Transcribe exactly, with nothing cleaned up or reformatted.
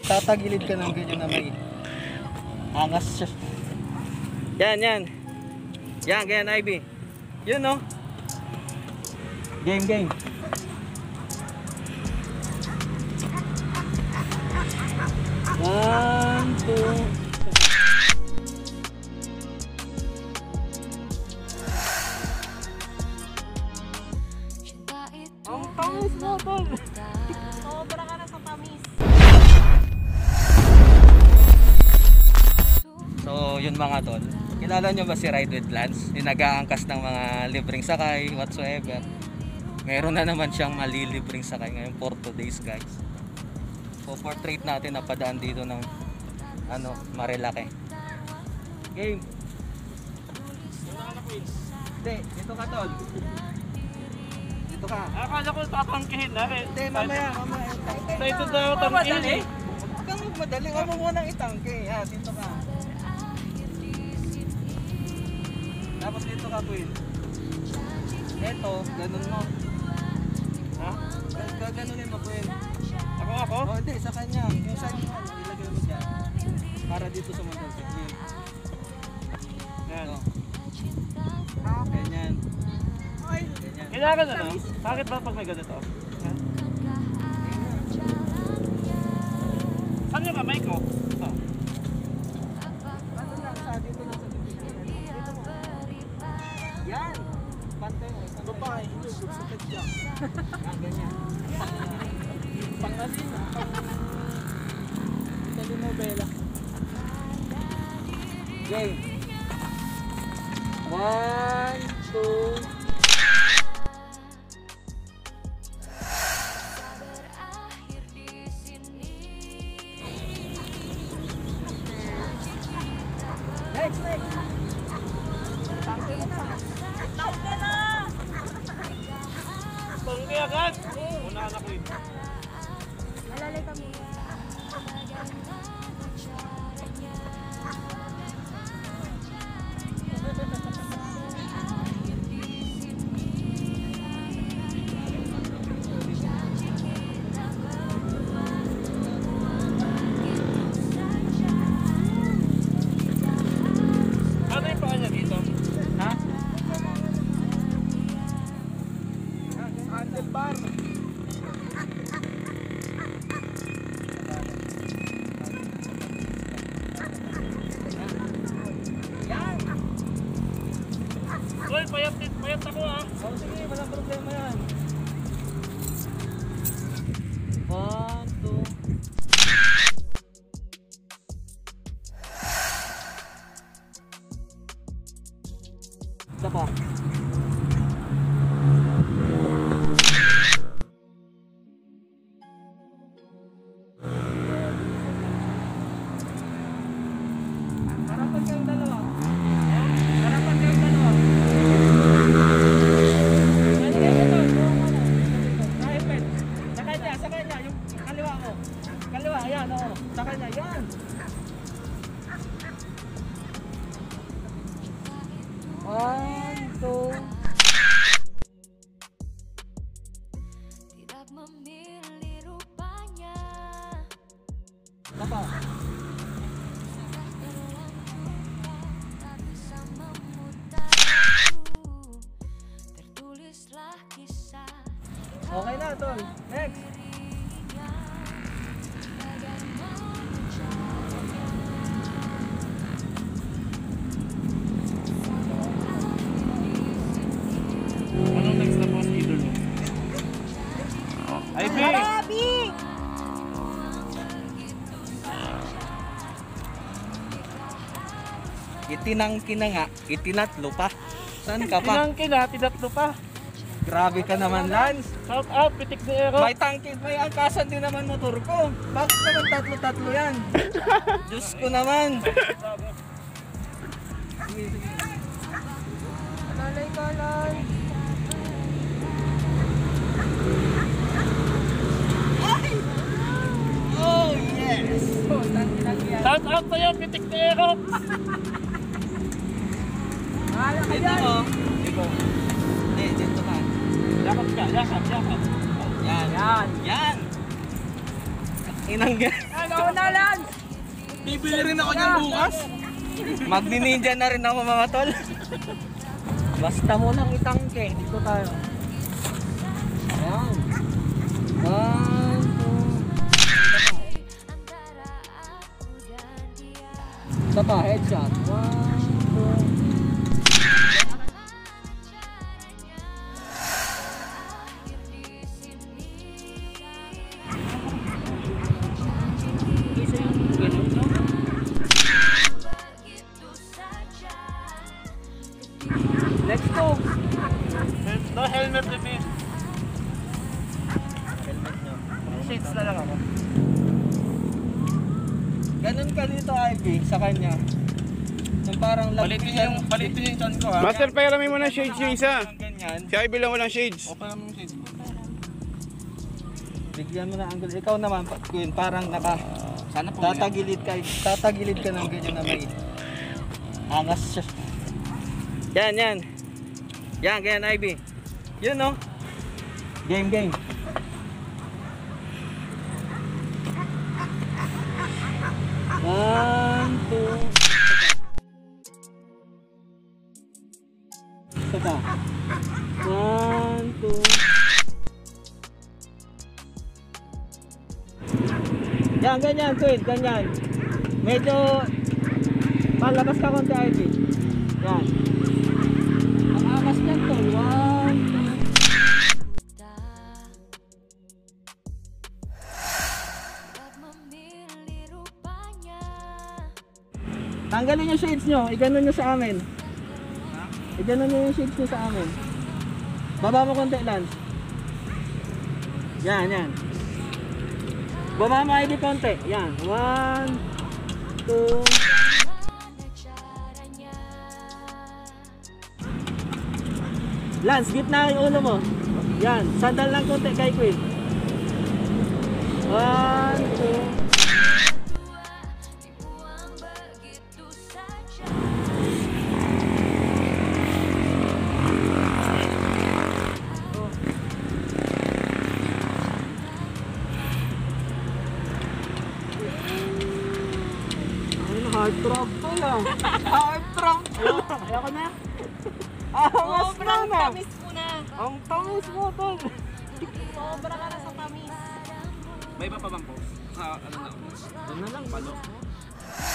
tatagilid ka ng ganyan na may angas siya. Yan, yan. Yan, ganyan, Ivy. Yun, no? Game, game. One, two. Ang tamis mo, tol. Sobra ka na sa tamis. So, yun mga tol. Kilala nyo ba si Ride with Lance? Yung nag-aangkas ng mga libreng sakay, whatsoever. Meron na naman siyang malilibreng sakay ngayon for today's guys. So, portrait natin na padaan dito ng ano, Marilake. Game. Hindi, dito ka tol. Dito ka. Akala ko tatangkihin na eh. Hindi, mamaya, mamaya. Sa ito daw tangkihin eh. Huwag kang magmadali. Huwag mo munang itangke. Ha, dito ka. Tapos dito ka, Queen. Ito, ganun mo. Ha? Gaganunin mo, Queen. Ako ako? Oh, hindi, sa kanya. Yung sa kanya, ilagay mo dyan. Para dito sa motor signal. Yan. Ito. Ganyan. Ganyan. Kailangan ano? Bakit ba pag may ganito? Yan. Saan yung kamay ko? Ito. Ano lang, sa dito lang sa dito. Dito mo. Yan. Pantay mo. Babae, hindi. Gusto siya. Yan, ganyan. Pangasin na. Telenovela. Game. One, two. Next, next. Tangki agad. Una anak ko ito. Malalay kami. Ano yung paa niya dito? Ha? Handlebar. Yan. Uy, payat, payat ako ah. Oh, sige, walang problema yan. One, two. Isa pa. Harapan kayong dalawa. Harapan kayong dalawa. Ano kayo ito? Kahipit. Sa kanya, sa kanya. Yung kaliwa mo. Kaliwa, ayan, oo. Sa kanya, yan. One, two. Tidak memilih rupanya. Apa? Tak bisa memutar waktu. Tertulislah kisah Okay na, tol. Next. dirinya. Bagaimana caranya. Anong next na boss idol mo? Ay, B! Grabe! Itinangki na nga, itinatlo pa. Saan ka pa? Pinangkin na, tinatlo pa. Grabe ka naman, Lance. Shout out, pitik ni Ero. May tangki, may angkasan din naman motor ko. Bakit naman tatlo-tatlo yan? Diyos ko naman. Sige, sige. Malalay ka lang. Oh, yes! Oh, tangki-tangki yan. Shout out sa'yo, pitik ni Ero. Mahala ka Dito dyan. mo. Dito. Hindi, dito ka. Yakap ka, yakap, yakap. Yan. Yan. Yan. Inang yan. Ikaw na, Lance! Bibili rin ako niyan bukas. Magni-ninja na rin ako mga tol. Basta mo nang itangke. Dito tayo. Ayan. One, two. Isa pa, headshot. One, two. Let's go! No helmet reveal. Helmet nyo. Shades na lang ako. Ganun ka dito, Ivy, sa kanya. Yung parang lag- Balitin niyo yung, balitin niyo yung chan ko ha. Master, pairami mo ng shades yung isa. Ganyan. Si Ivy lang walang shades. Okay naman yung shades ko. Bigyan mo na angle. Ikaw naman, Queen, parang naka... Sana po Tatagilid ka, tatagilid ka ng ganyan na may angas siya. Yan, yan. Yan, ganyan, Ivy. Yun, no? Game, game. One, two. Isa pa. One, two. Yan, ganyan, Queen, ganyan. Medyo palabas ka konti, Ivy. Yan. Ang angas niyan to. One, two. Tanggalin yung shades nyo. Iganon nyo sa amin. Iganon nyo yung shades nyo sa amin. Baba mo konti, Lance. Yan, yan. Baba mo, Ivy, konti. Yan. One, two. Lance, gitna yung ulo mo. Yan. Sandal lang konti kay Queen. One, two. Hard drop to lang. Hard drop to. Ayoko na. Awas na na. Tamis mo na. Ang tamis mo, tol. Sobra ka na sa tamis. May iba pa bang post? Sa ano na? Ano na lang. Palo.